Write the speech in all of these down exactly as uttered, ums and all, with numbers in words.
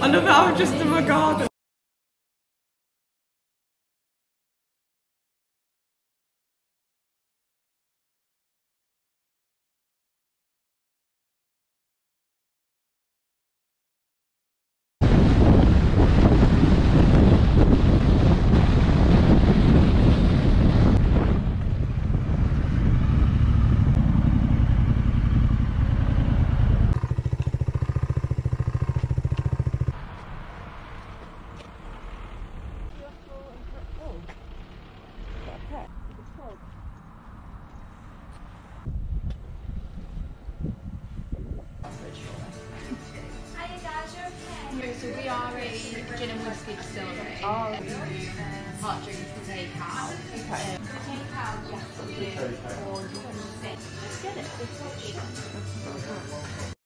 I love how I'm just in my garden. So we are a gin and whiskey distillery. Oh. Hot drinks to take out. Okay. Um, take out, yes, or twenty-six. Let's get it. It's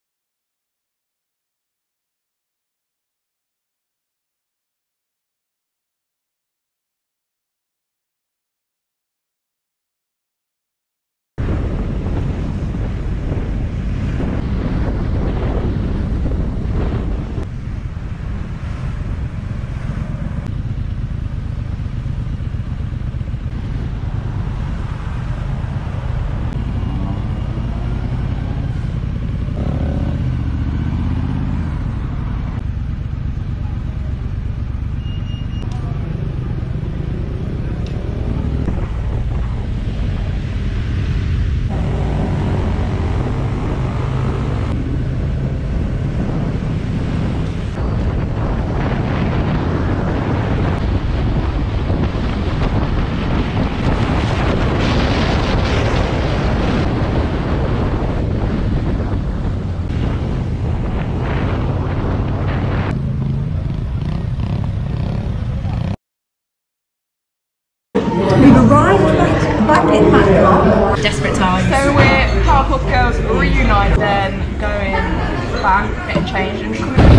We've arrived back, back in Matlock. desperate times. So we're Powerpuff Girls reunited, then going back, getting changed and coming